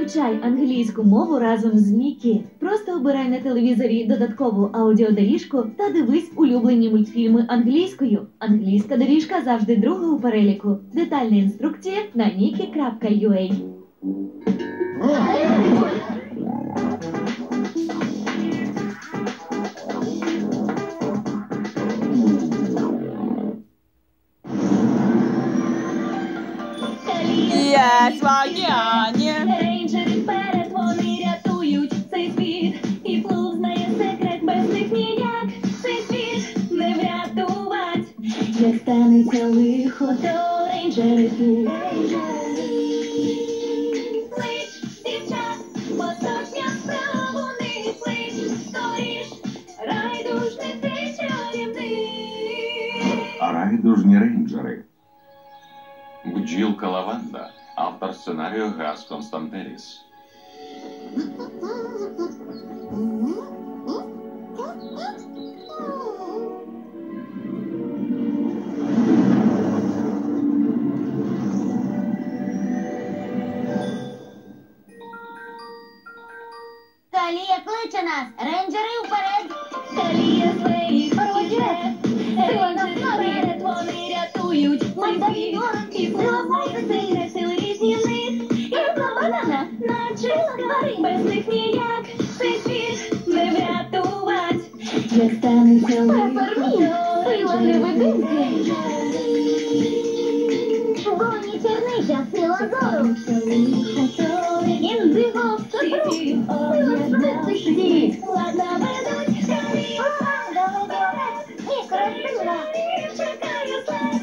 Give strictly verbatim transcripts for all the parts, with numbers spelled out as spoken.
Вивчай англійську мову разом з Мікі. Просто обирай на телевізорі додаткову аудіодоріжку та дивись улюблені мультфільми англійською. Англійська доріжка завжди друга у переліку. Детальна інструкція на мікі крапка ю а. Я слоняне. Рейнджери вперед, вони рятують цей світ. І Флуп знає секрет, без них ніяк цей світ не врятувать. Як станеться лихо, то рейнджери тут. Клич, дівчат, поточня справа, вони клич, скоріш, райдужний ти чарівний. Райдужні рейнджери. Бджілка Лаванда. Автор сценарію Гас Константеліс. Калія кличе нас! Рейнджери вперед! Калія своїх вперед! Рейнджери вперед, вони рятують цей світ. І Флуп знає секрет, сили різні в них. І одна банана навчила тварин, без них ніяк цей світ не врятувать. Як станеться лихо, Сила невидимки! Гоні черниця, сила зору! Індиго в світі, Сила швидкості! ладно ведуть, Калія вперед. І красива! Чекаю след.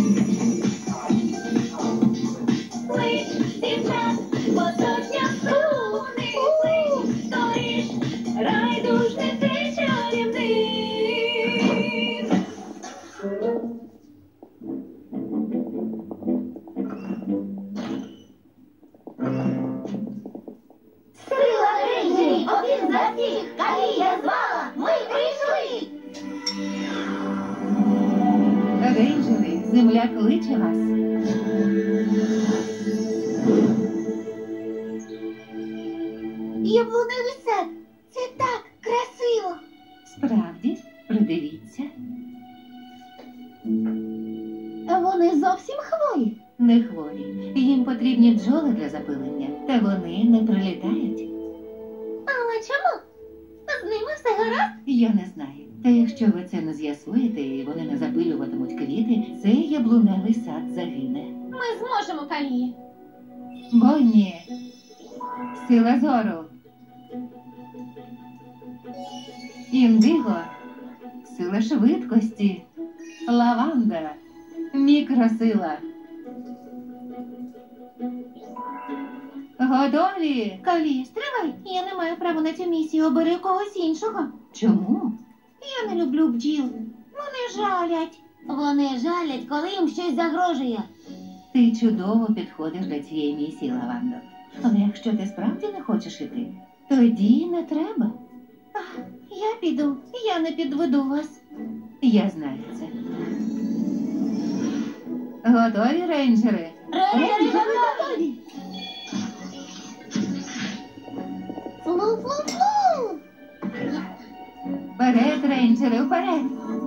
Клич, дівчат, поточня справа, вони клич, скоріш, райдужний ти чарівний. Сила рейнджерів! Один за всіх! Калія звала! Ми прийшли! Рейнджери, земля кличе вас. Яблуневий сад! Це так красиво! Справді, придивіться. Вони зовсім хворі. Не хворі. Їм потрібні бджоли для запилення, та вони не прилітають. Але чому? З ними все гаразд? Я не знаю. Та якщо ви це не з'ясуєте і вони не запилюватимуть квіти, цей яблуневий сад загине. Ми зможемо, Калії. Бонні! Сила зору! Індиго! Сила швидкості! Лаванда! Мікросила! Готові? Калії, стривай. Я не маю права на цю місію. Обери когось іншого. Чому? Я не люблю бджіл. Вони жалять. Вони жалять, коли їм щось загрожує. Ти чудово підходиш до цієї місії, Лавандо. Але якщо ти справді не хочеш іти, тоді не треба. Ах, я піду. Я не підведу вас. Я знаю це. Готові, рейнджери? Рейнджери готові. Флу-флу-флу. Вперед, рейнджери, вперед!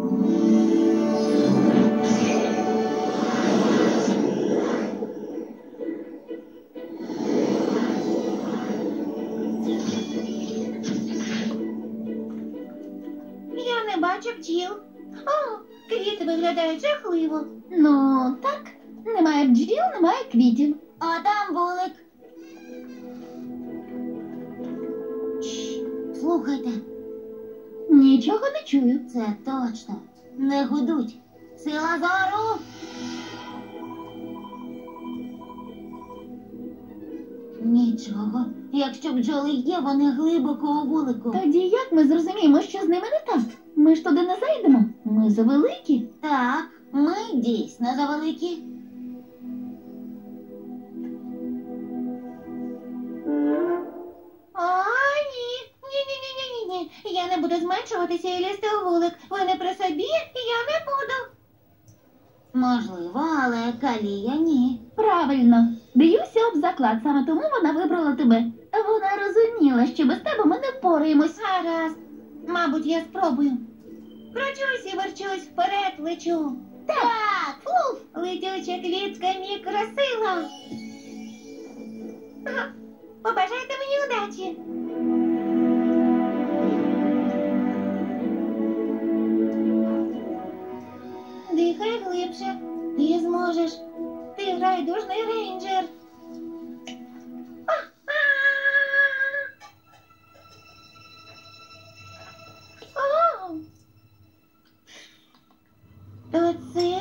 Я не бачу бджіл. О, квіти виглядають жахливо. Ну, так. Немає бджіл, немає квітів. А там вулик. Чш, слухайте. Нічого не чую. Це точно. Не гудуть. Сила зору. Нічого. Якщо бджоли є, вони глибоко у вулику. Тоді як ми зрозуміємо, що з ними не так? Ми ж туди не зайдемо. Ми завеликі. Так, ми дійсно завеликі. А, ні. Ні-ні-ні-ні-ні. Я не буду зменшуватися і лізти у вулик. Ви не при собі, я не буду. Можливо, але Калія ні. Правильно. Б'юся об заклад, саме тому вона вибрала тебе. Вона розуміла, що без тебе ми не впораємось. Гаразд. Мабуть, я спробую. Кручусь і верчусь, вперед лечу. Так, фуф, летюча квітка мікросила. Ага. Побажайте мені удачі. Дихай глибше. Ти зможеш. Ти райдужний рейнджер. О! То це...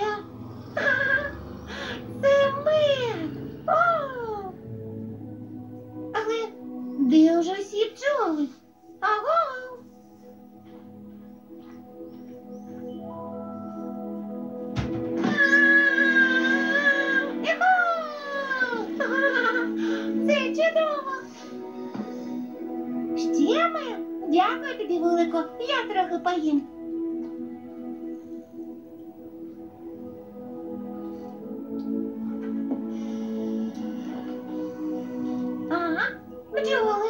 Це ми! О! Але де вже всі бджоли? Аго! Це чудово! Ще ми? Дякую тобі, Вулико. Я трохи поїм. Ага, бджоли.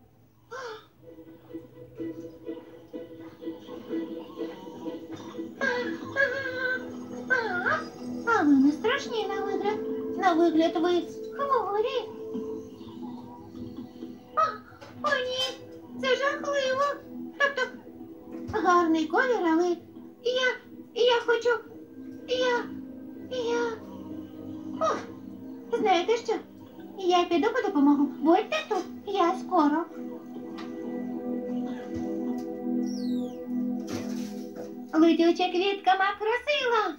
А ви не страшні на вигляд. На вигляд ви хворі. А, о ні, це жахливо. Тобто, гарний колір, але я, я хочу, я, я... Ух, знаєте що? Я піду по допомогу. Будьте тут, я скоро. Летюча квітка макросила.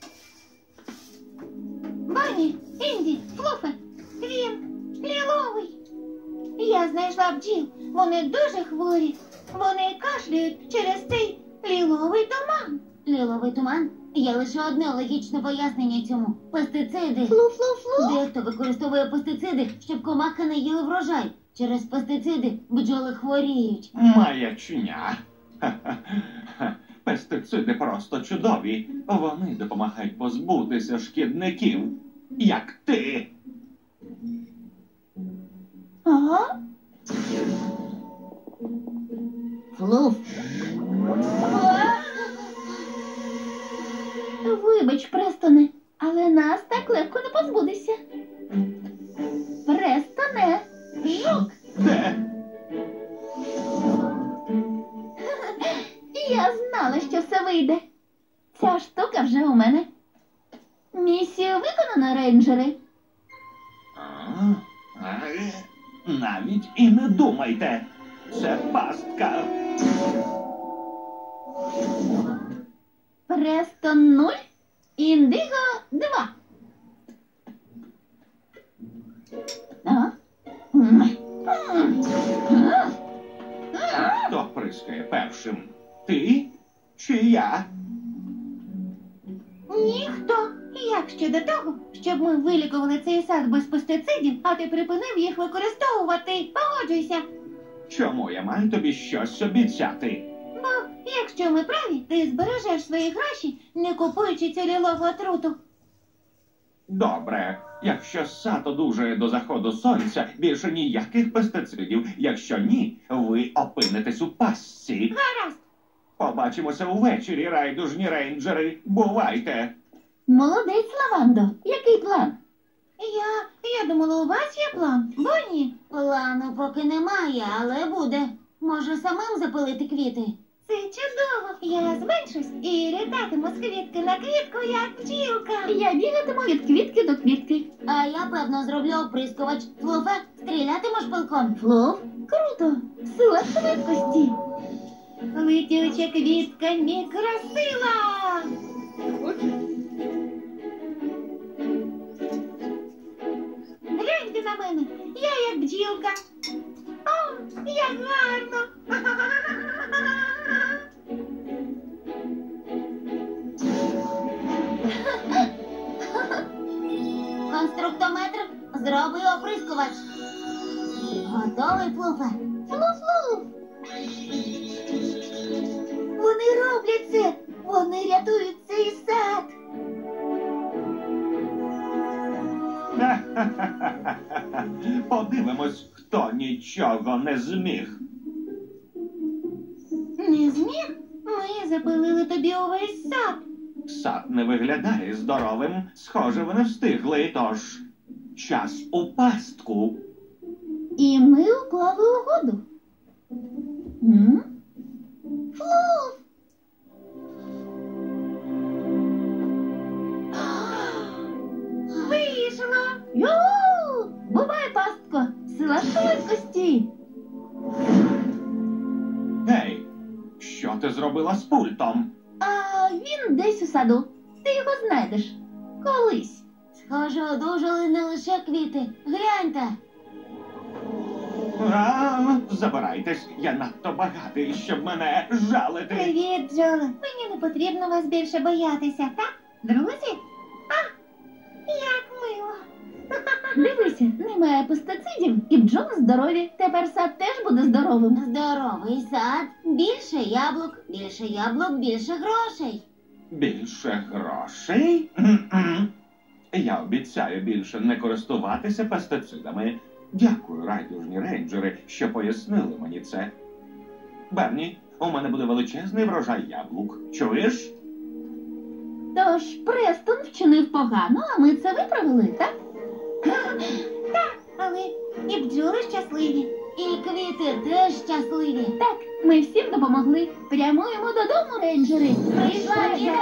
Бані, Інді, Флуфе, він ліловий. Я знайшла бджіл. Вони дуже хворі. Вони кашляють через цей ліловий туман. Ліловий туман? Є лише одне логічне пояснення цьому. Пестициди. Флу-флу-флу. Дехто використовує пестициди, щоб комахи не їли врожай. Через пестициди бджоли хворіють. Маячня. Ха-ха-ха. Пестициди просто чудові. Вони допомагають позбутися шкідників, як ти. Ага. Флуф. Вибач, Престоне, але нас так легко не позбудешся. Престоне, жук. Де? Я знала, що все вийде. Ця штука вже у мене. Місію виконано, рейнджери. А, е, навіть і не думайте. Це пастка. Престон нуль, індиго два. Ага. М. М. Хто прискає першим? Ти чи я? Ніхто. Як щодо того, щоб ми вилікували цей сад без пестицидів, а ти припинив їх використовувати? Погоджуйся. Чому я маю тобі щось обіцяти? Бо якщо ми праві, ти збережеш свої гроші, не купуючи цю лілову отруту. Добре. Якщо сад одужає до заходу сонця, більше ніяких пестицидів. Якщо ні, ви опинитесь у пастці. Гаразд. Побачимося увечері, райдужні рейнджери. Бувайте! Молодець, Лавандо. Який план? Я... я думала, у вас є план. Бонні. Плану поки немає, але буде. Може, самим запилити квіти? Це чудово. Я зменшусь і літатиму з квітки на квітку, як бджілка. Я бігатиму від квітки до квітки. А я, певно, зроблю оприскувач. Флуфе, стрілятимеш пилком? Флоп? Круто. Сила швидкості. Летюча квітка мікросила. Гляньте на мене. Я як бджілка. О, як гарно. Конструктометр, зроби оприскувач. Готовий, Флуфе? Флу-флу. Вони роблять це. Вони рятують цей сад. Ха-ха-ха! Подивимось, хто нічого не зміг. Не зміг? Ми запилили тобі увесь сад. Сад не виглядає здоровим. Схоже, ви не встигли, тож час у пастку. І ми уклали угоду. М? Флуф! Вийшло! Ю! Бувай, пастко! Сила швидкості! Гей, що ти зробила з пультом? А він десь у саду. Ти його знайдеш. Колись. Схоже, одужали не лише квіти. Гляньте. А, забирайтесь, я надто багатий, щоб мене жалити. Привіт, Джоле. Мені не потрібно вас більше боятися, так? Друзі? А, як мило. Дивися, немає пестицидів, і бджоли здорові. Тепер сад теж буде здоровим. Здоровий сад. Більше яблук. Більше яблук, більше грошей. Більше грошей? М-м. Я обіцяю більше не користуватися пестицидами. Дякую, райдужні рейнджери, що пояснили мені це. Берні, у мене буде величезний врожай яблук. Чуєш? Тож Престон вчинив погано, а ми це виправили, так? Так, але і бджоли щасливі. І квіти теж щасливі. Так, ми всім допомогли. Прямуємо додому, рейнджери. Прийшла